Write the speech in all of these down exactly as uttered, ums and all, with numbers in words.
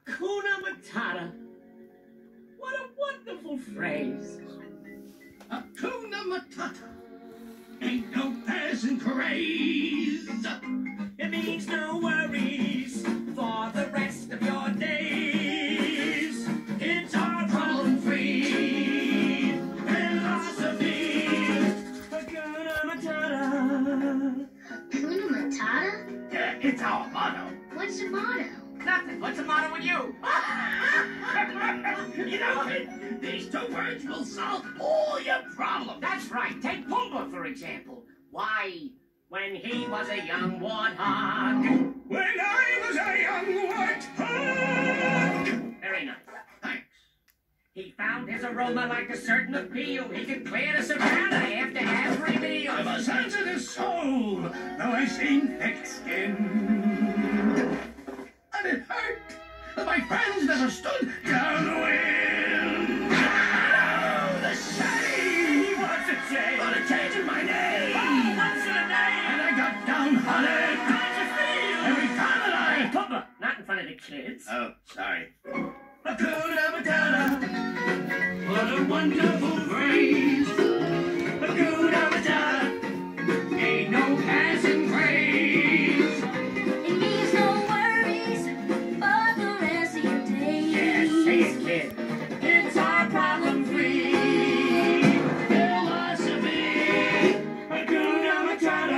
Hakuna matata. What a wonderful phrase. Hakuna matata. Ain't no passing craze. It means no worries for the rest of your days. It's our problem-free philosophy. Hakuna matata. Hakuna Matata? Yeah, it's our motto. What's the motto? Nothing. What's the matter with you? You know what? These two words will solve all your problems. That's right. Take Pumbaa, for example. Why, when he was a young warthog. When I was a young warthog. Very nice. Thanks. He found his aroma like a certain appeal. He could clear the savannah after every meal. I'm a sensitive soul, though I seem thick-skinned. And it hurt that my friends never stood downwind. Oh, the shame! What's a shame? For the change in my name. Oh, what's the name? And I got downhearted. How'd you feel? Every time that Hey, I... Pumbaa, not in front of the kids. Oh, sorry. Hakuna Matata. What a wonderful phrase. Hakuna Matata. Ain't no passing craze. It means no worries for the rest of your days. Yeah, say it, kid. It's our problem-free philosophy. Hakuna Matata.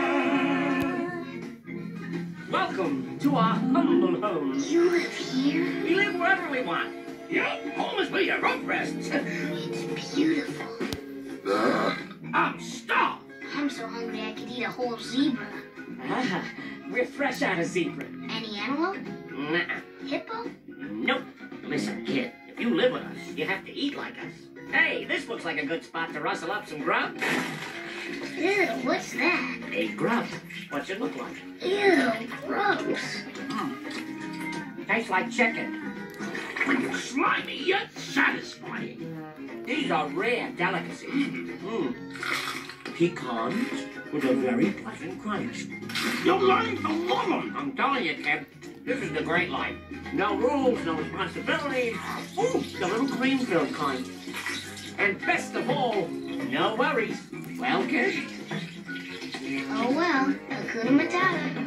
Welcome to our humble home. You live here? We live wherever we want. Yep, home is where your rope rests. It's beautiful. I'm starved. I'm so hungry I could eat a whole zebra. Ah, we're fresh out of zebra. Any antelope? Nuh-uh. Hippo? Nope. Listen, kid, if you live with us, you have to eat like us. Hey, this looks like a good spot to rustle up some grub. Ew, what's that? A grub. What's it look like? Ew, gross. Tastes like chicken. Slimy yet satisfying. These are rare delicacies. Mm. Pecans with a very pleasant crunch. You're learning to love them. I'm telling you, kid, this is the great life. No rules, no responsibilities. Ooh, the little cream-filled kind. And best of all, no worries. Well, kid? Oh well, Hakuna Matata.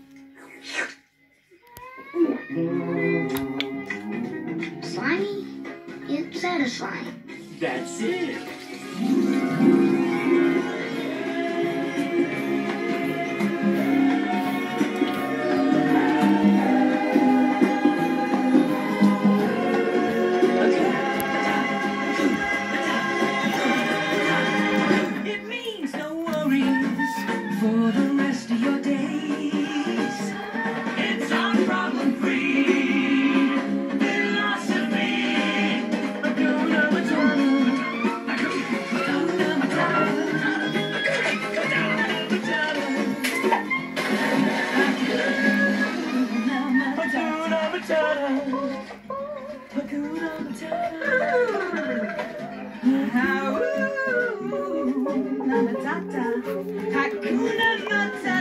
Slimy, yet satisfying. That's it. It means no worries for the rest of your days. It's our problem-free philosophy. Hakuna Matata. Hakuna Matata. Hakuna Matata. Hakuna Matata. Hakuna Matata. Hakuna Matata. Hakuna Matata.